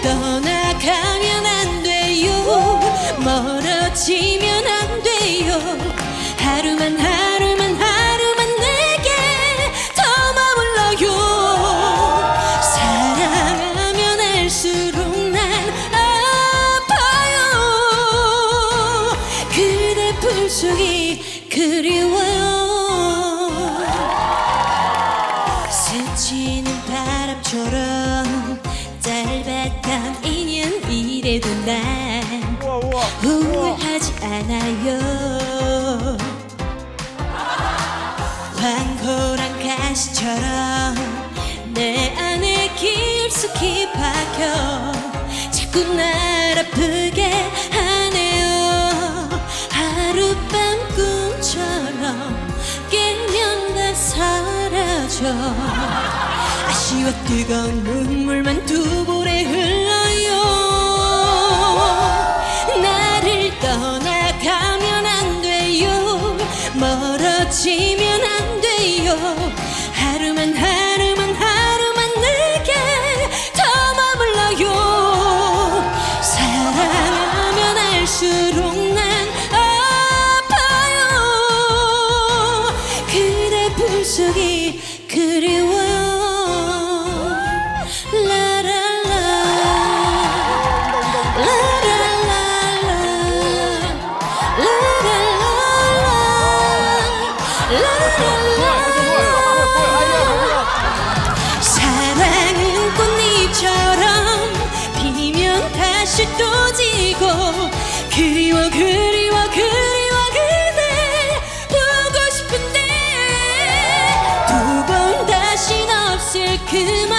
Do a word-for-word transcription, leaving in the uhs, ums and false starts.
떠나가면 안 돼요. 멀어지면 안 돼요. 하루만 하루만 하루만 내게 더 머물러요. 사랑하면 할수록 난 아파요. 그대 품속이 그리워요. 스치는 바람처럼 짧았던 인연이래도 난 후회하지 않아요. 황홀한 가시처럼 내 안에 깊숙이 박혀 자꾸 날 아프게 하네요. 하룻밤 꿈처럼 깨면 다 사라져. 아쉬워 뜨거운 눈물만 두 볼에 흘러요. 나를 떠나가면 안 돼요. 멀어지면 안 돼요. 하루만 하루만 하루만 내게 더 머물러요. 사랑하면 할수록 난 아파요. 그대 품속이 그리워요. 사랑은 꽃잎처럼 피면 다시 또 지고 그리워 그리워 그리워 그대 보고 싶은데 두 번 다신 없을 그